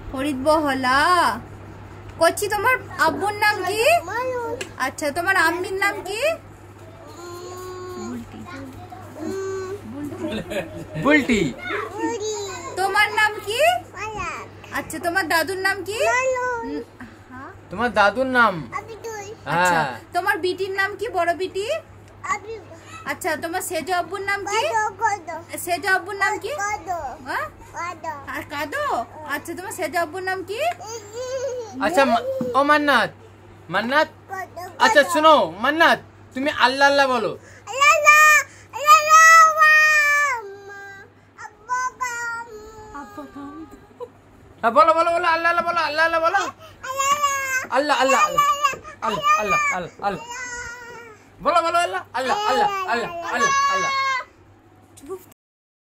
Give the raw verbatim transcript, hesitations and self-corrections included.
ফরিদ বহলা। কচি তোমার আব্বুর নাম কি? আচ্ছা তোমার আম্মির নাম কি? বুলটি। তোমার নাম কি? আচ্ছা তোমার দাদুর নাম কি? তোমার দাদুর নাম? আচ্ছা তোমার বিটির নাম কি? বড় বিটি? আচ্ছা তোমার সেজো আব্বুর নাম কি? সেজো আব্বুর নাম কি? আর কাদো। আচ্ছা তোমার সেজো আব্বুর নাম কি? আচ্ছা ও মান্নাত, মান্নাত আচ্ছা শুনো মান্নাত, তুমি আল্লাহ আল্লাহ বলো। বলো বলো বলো আল্লাহ আল্লাহ বলো, আল্লাহ আল্লাহ বলো, আল্লাহ আল্লাহ আল্লাহ আল্লাহ আল্লাহ আল্লাহ আল্লাহ বলো বলো আল্লাহ আল্লাহ আল্লাহ আল্লাহ আল্লাহ আল্লাহ।